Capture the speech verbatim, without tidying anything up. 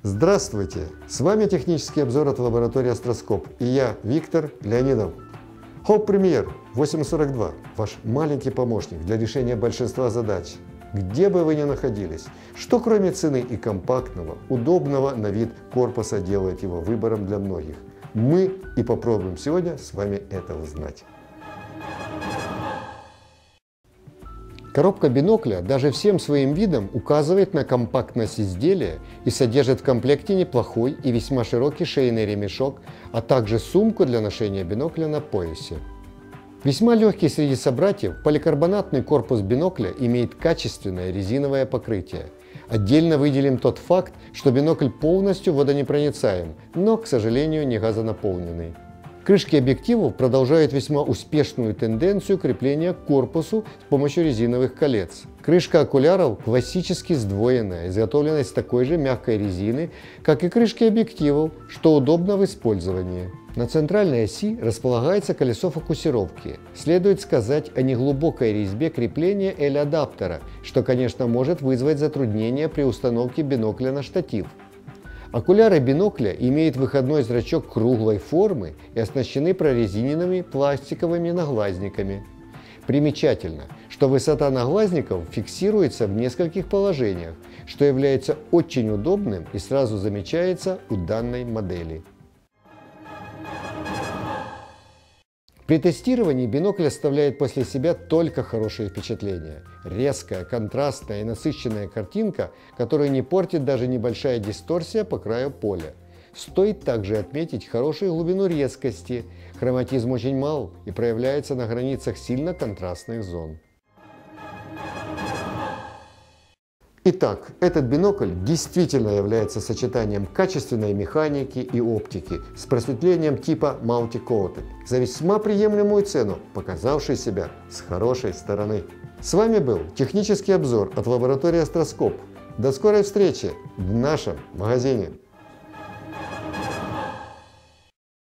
Здравствуйте! С вами технический обзор от лаборатории Астроскоп и я, Виктор Леонидов. Hope Premier восемь сорок два – ваш маленький помощник для решения большинства задач. Где бы вы ни находились, что кроме цены и компактного, удобного на вид корпуса делает его выбором для многих? Мы и попробуем сегодня с вами это узнать. Коробка бинокля даже всем своим видом указывает на компактность изделия и содержит в комплекте неплохой и весьма широкий шейный ремешок, а также сумку для ношения бинокля на поясе. Весьма легкий среди собратьев, поликарбонатный корпус бинокля имеет качественное резиновое покрытие. Отдельно выделим тот факт, что бинокль полностью водонепроницаем, но, к сожалению, не газонаполненный. Крышки объективов продолжают весьма успешную тенденцию крепления к корпусу с помощью резиновых колец. Крышка окуляров классически сдвоенная, изготовлена из такой же мягкой резины, как и крышки объективов, что удобно в использовании. На центральной оси располагается колесо фокусировки. Следует сказать о неглубокой резьбе крепления L-адаптера, что, конечно, может вызвать затруднения при установке бинокля на штатив. Окуляры бинокля имеют выходной зрачок круглой формы и оснащены прорезиненными пластиковыми наглазниками. Примечательно, что высота наглазников фиксируется в нескольких положениях, что является очень удобным и сразу замечается у данной модели. При тестировании бинокль оставляет после себя только хорошие впечатления. Резкая, контрастная и насыщенная картинка, которую не портит даже небольшая дисторсия по краю поля. Стоит также отметить хорошую глубину резкости. Хроматизм очень мал и проявляется на границах сильно контрастных зон. Итак, этот бинокль действительно является сочетанием качественной механики и оптики с просветлением типа Multi-Coated за весьма приемлемую цену, показавший себя с хорошей стороны. С вами был технический обзор от лаборатории Астроскоп. До скорой встречи в нашем магазине!